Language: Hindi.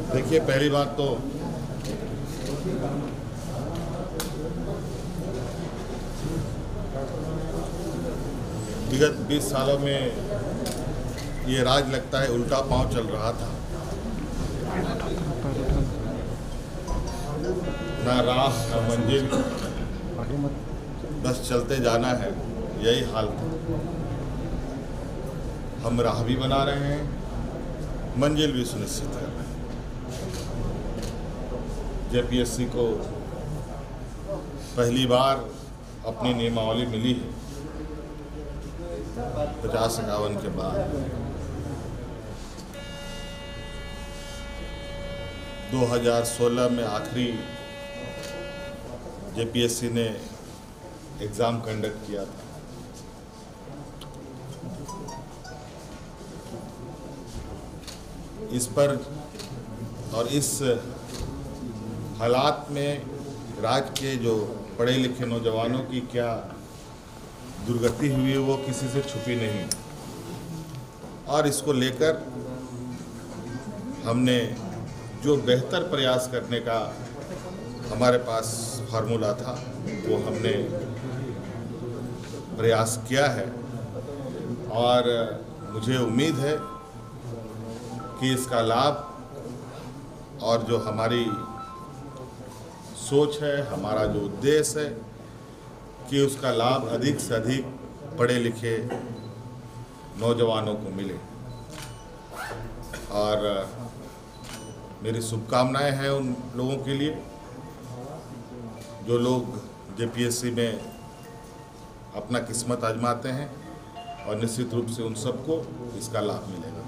देखिए, पहली बात तो विगत 20 सालों में ये राज लगता है उल्टा पांव चल रहा था। ना राह ना मंजिल, बस चलते जाना है, यही हाल था। हम राह भी बना रहे हैं, मंजिल भी सुनिश्चित कर रहे हैं। जेपीएससी को पहली बार अपनी नियमावली मिली है 50-51 के बाद। 2016 में आखिरी जेपीएससी ने एग्ज़ाम कंडक्ट किया था। इस पर और इस हालात में राज्य के जो पढ़े लिखे नौजवानों की क्या दुर्गति हुई है वो किसी से छुपी नहीं। और इसको लेकर हमने जो बेहतर प्रयास करने का हमारे पास फार्मूला था वो हमने प्रयास किया है। और मुझे उम्मीद है कि इसका लाभ और जो हमारी सोच है, हमारा जो उद्देश्य है कि उसका लाभ अधिक से अधिक पढ़े लिखे नौजवानों को मिले। और मेरी शुभकामनाएं हैं उन लोगों के लिए जो लोग जेपीएससी में अपना किस्मत आजमाते हैं, और निश्चित रूप से उन सबको इसका लाभ मिलेगा।